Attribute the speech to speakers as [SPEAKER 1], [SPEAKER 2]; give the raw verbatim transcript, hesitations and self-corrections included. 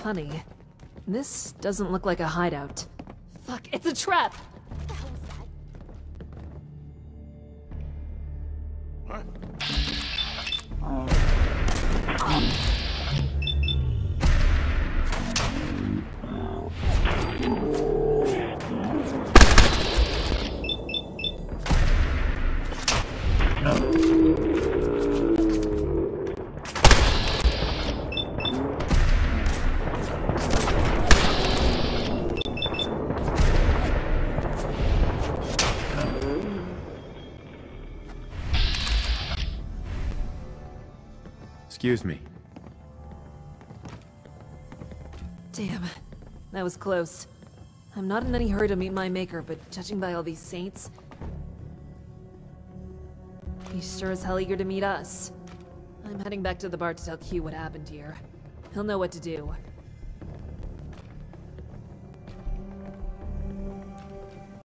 [SPEAKER 1] Funny. This doesn't look like a hideout. Fuck, it's a trap!
[SPEAKER 2] What?
[SPEAKER 3] Excuse me.
[SPEAKER 1] Damn, that was close. I'm not in any hurry to meet my maker, but judging by all these saints... he's sure as hell eager to meet us. I'm heading back to the bar to tell Q what happened here. He'll know what to do.